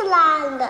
Iceland.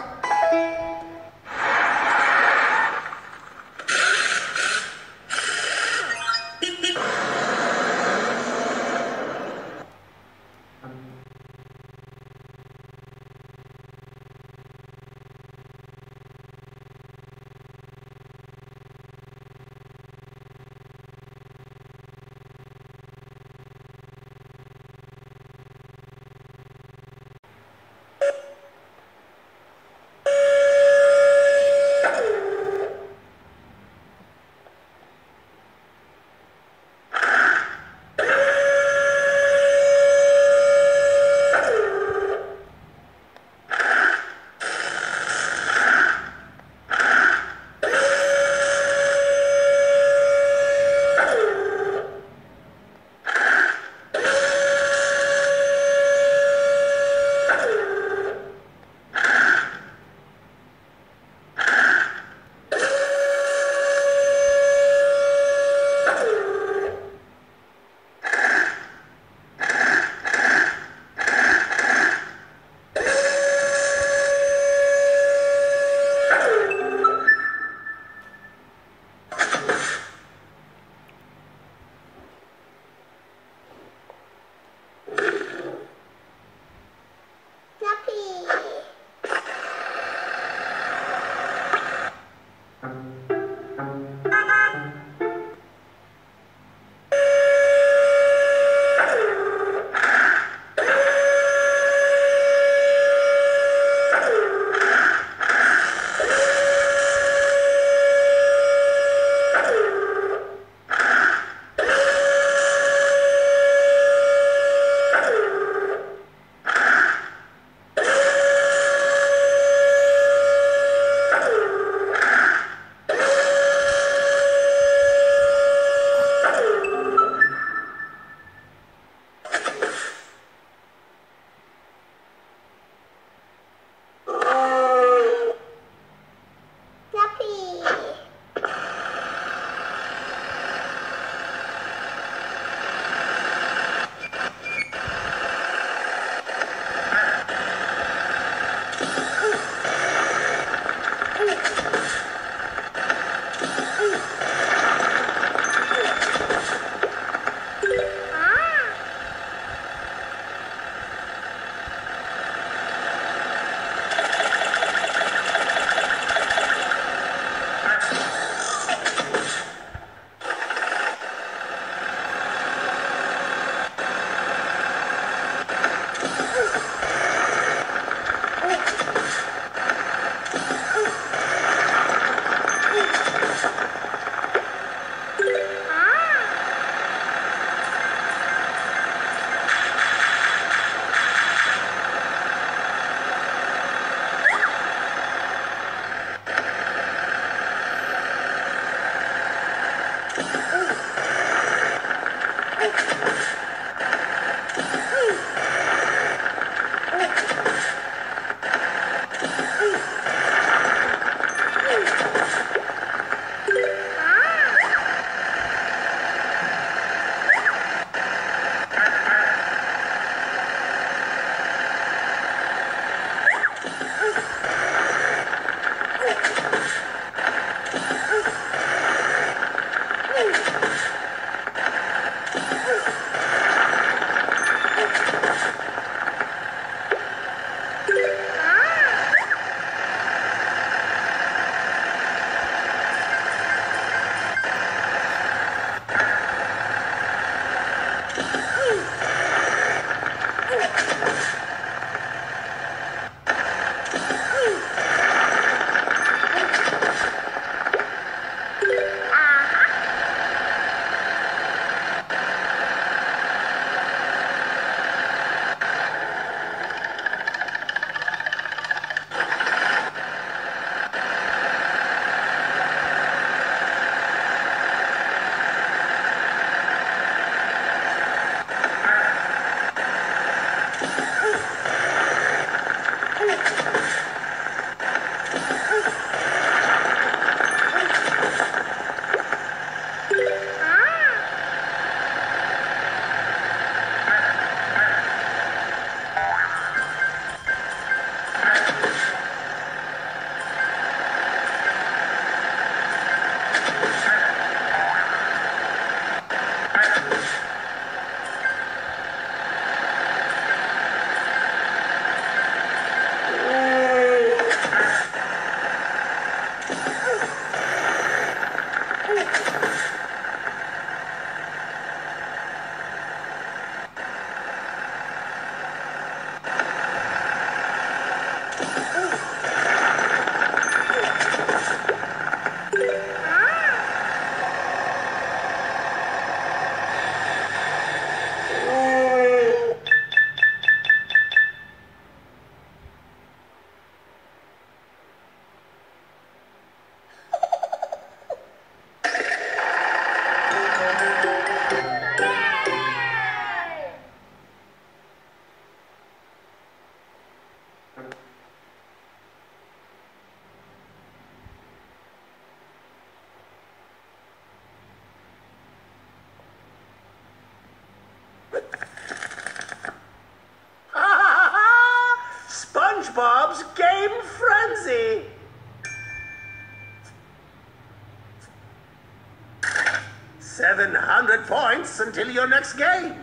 700 points until your next game.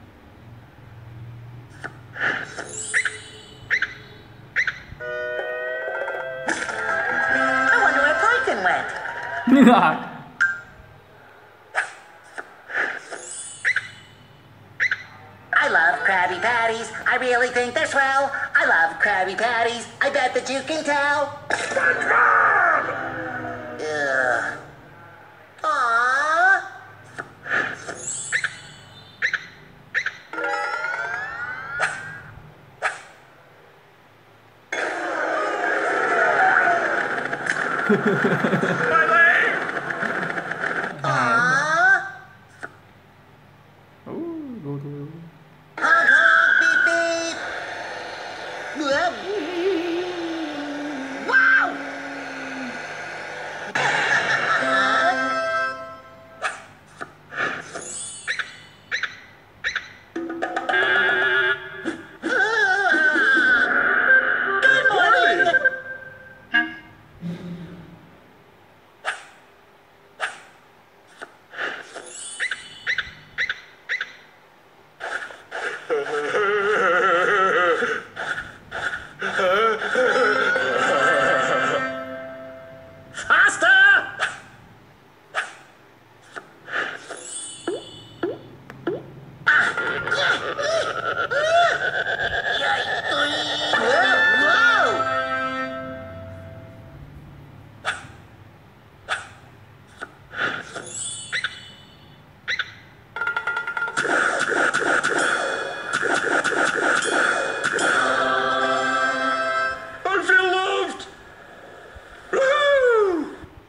I wonder where Plankton went. I love Krabby Patties. I really think they're swell. I love Krabby Patties. I bet that you can tell. Ugh. Aww. My leg! Aww. Go. Honk honk beep beep. Wow. Good morning. Faster! Whoa. I feel loved! Woohoo!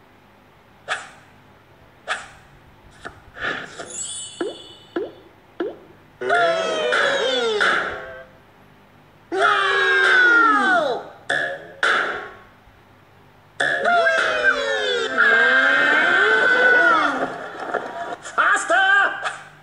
No! Faster!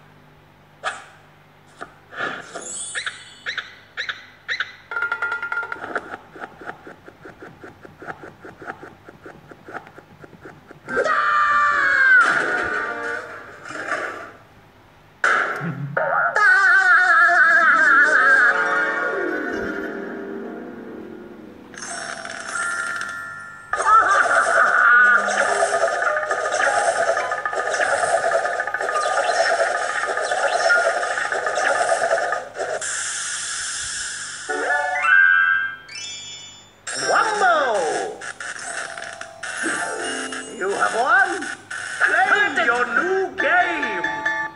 Wumbo! You have won! Claim your new game!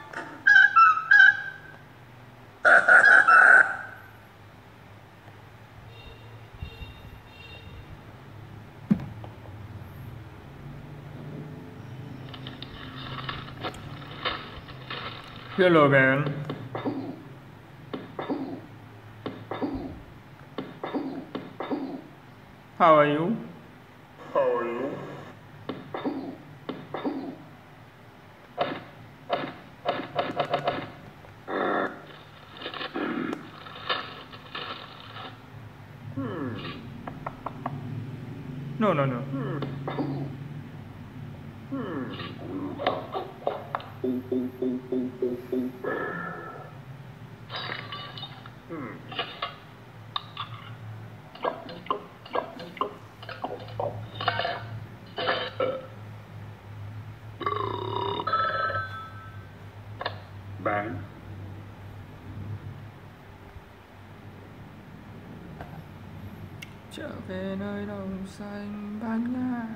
Hello man. How are you? No. Bang. Trở về nơi đồng xanh ban ngát.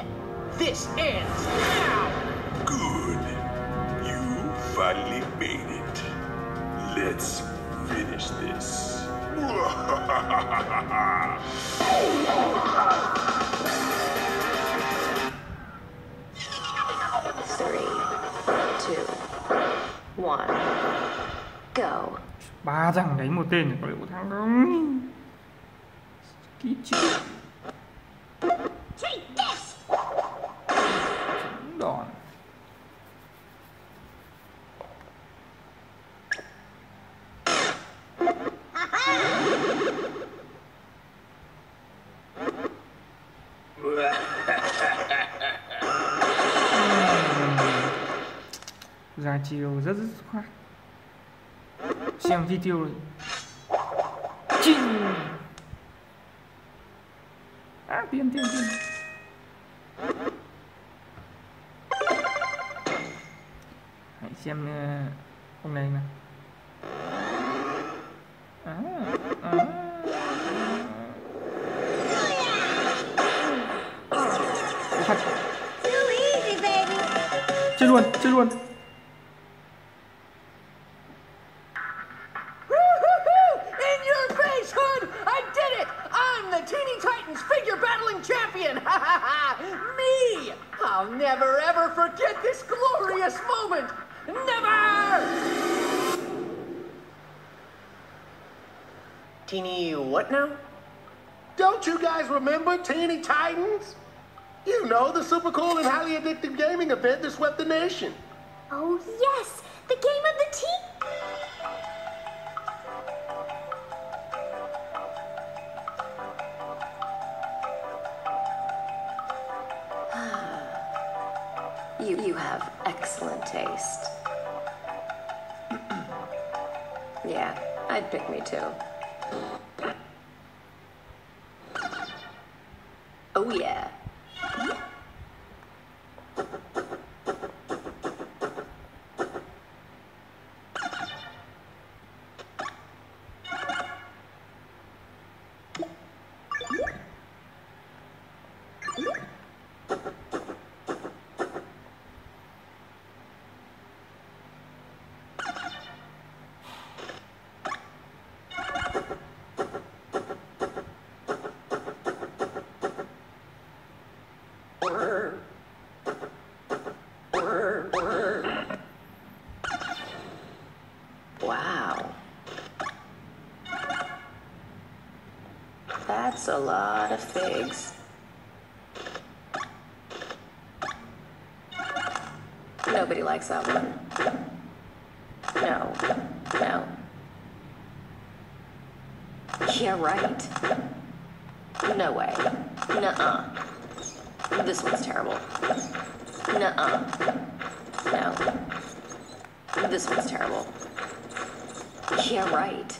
This ends now! Good. You finally made it. Let's finish this. 3, 2, 1, go. 3 thằng đánh một tên có liệu có thắng không? Kít chứ. Trúng đòn. Ra chiều rất khoát. Xem video rồi. Chinh. Tiền. Hãy xem ông này nào. Too easy, baby. Chơi luôn. In your face, Hood! I did it! I'm the Teeny Titans figure battling champion! Me! I'll never ever forget this glorious moment! Never! Teeny what now? Don't you guys remember Teeny Titans? You know, the super cool and highly addictive gaming event that swept the nation. Oh, yes. The game of the tea. You have excellent taste. Yeah, I'd pick me too. Oh yeah. Wow. That's a lot of figs. Nobody likes that one. No. Yeah, right. No way. Nuh-uh. This one's terrible. Nuh-uh. No. This one's terrible. Yeah, right.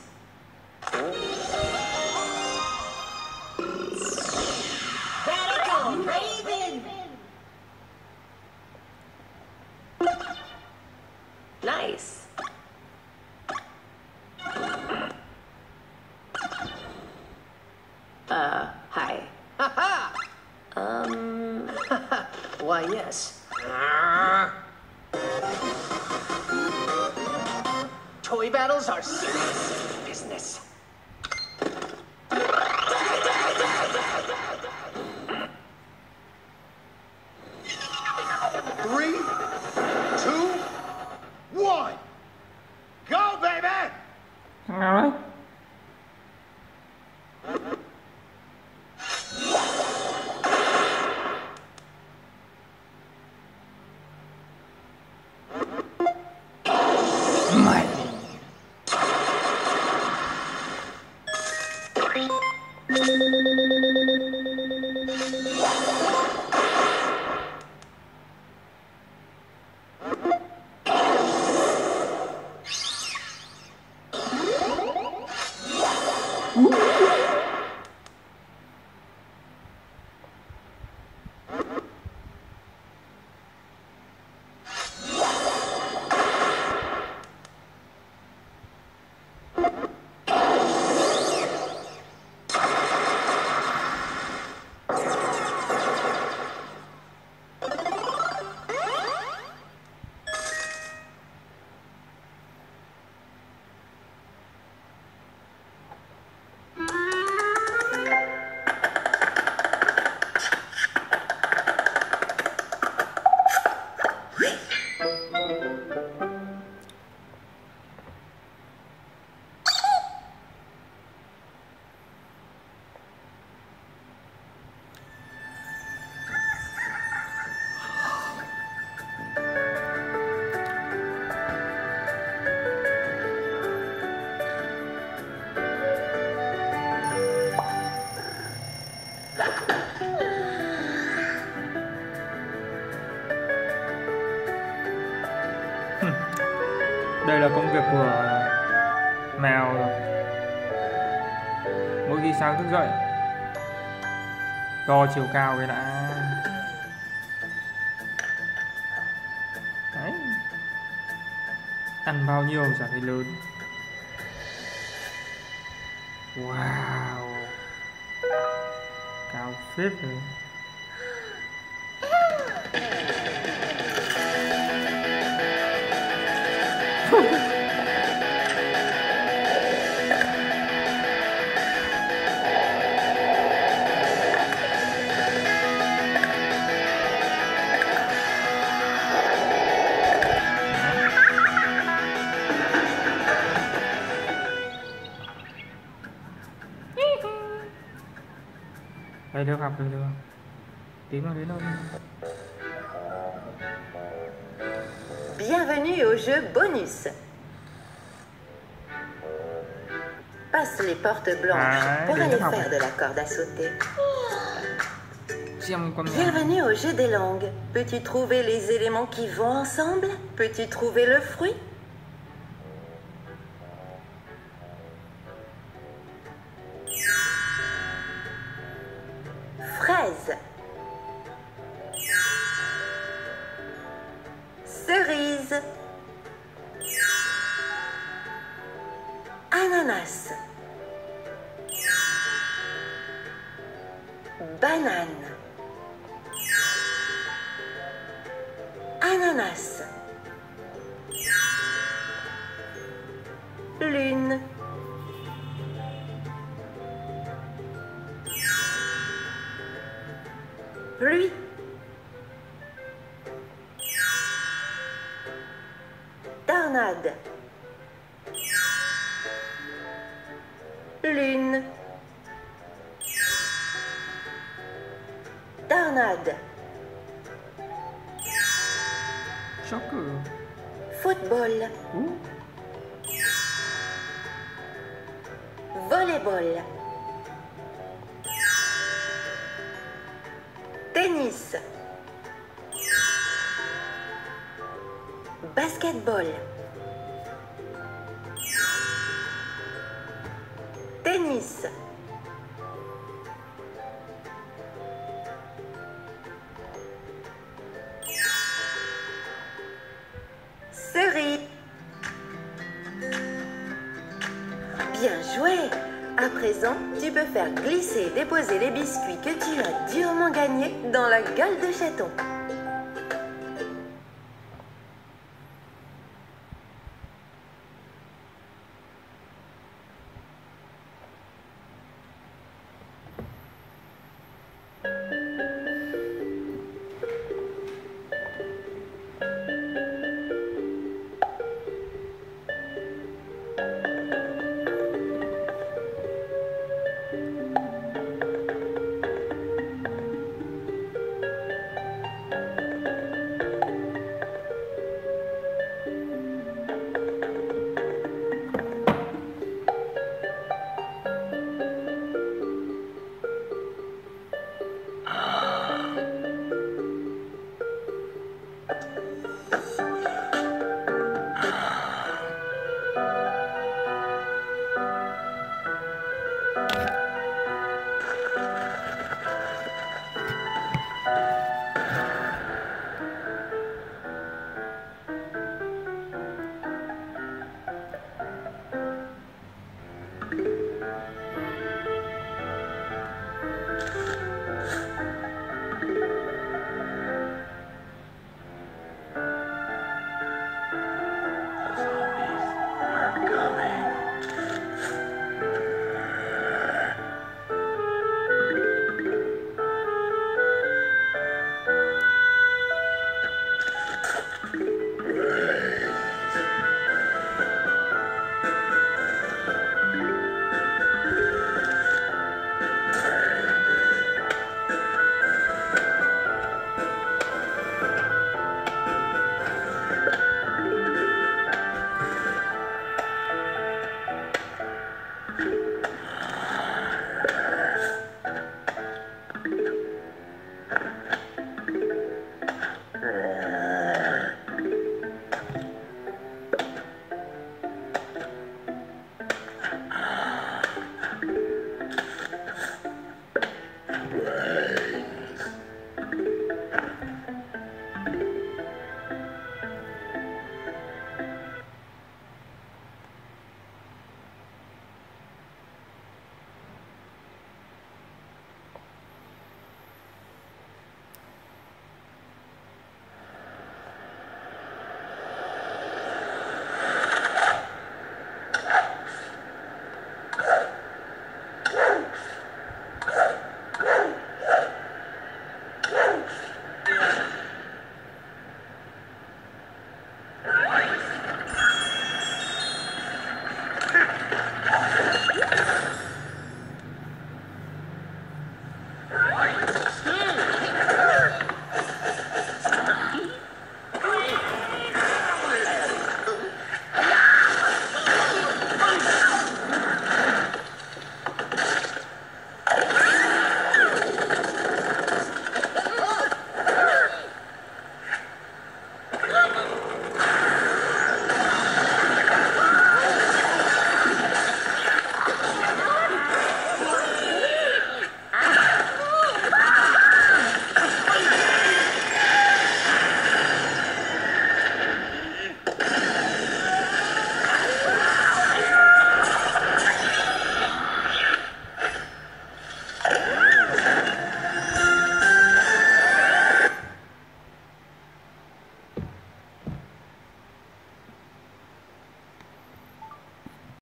Battle Raven! Nice. Hi. Ha-ha! Why, yes. Toy battles are serious business. Three, two, one. Go, baby! Thằng nào đấy? Mày. Đây là công việc của mèo rồi. Mỗi khi sáng thức dậy đo chiều cao cái đã. Đấy. Ăn bao nhiêu chả thấy lớn. Wow, cao phết rồi. Đây được học được chưa? Tiến nó đến đâu? Bienvenue au jeu bonus. Passe les portes blanches pour aller faire de la corde à sauter. Bienvenue au jeu des langues. Peux-tu trouver les éléments qui vont ensemble? Peux-tu trouver le fruit? Fraise. Cerise. Ananas. Banane. Ananas. Lune. Pluie. Tornade. Lune. Tornade. Soccer. Football. Volleyball. Tennis. Basketball. Tennis. Cerise. Bien joué. À présent, tu peux faire glisser et déposer les biscuits que tu as durement gagnés dans la gueule de chaton.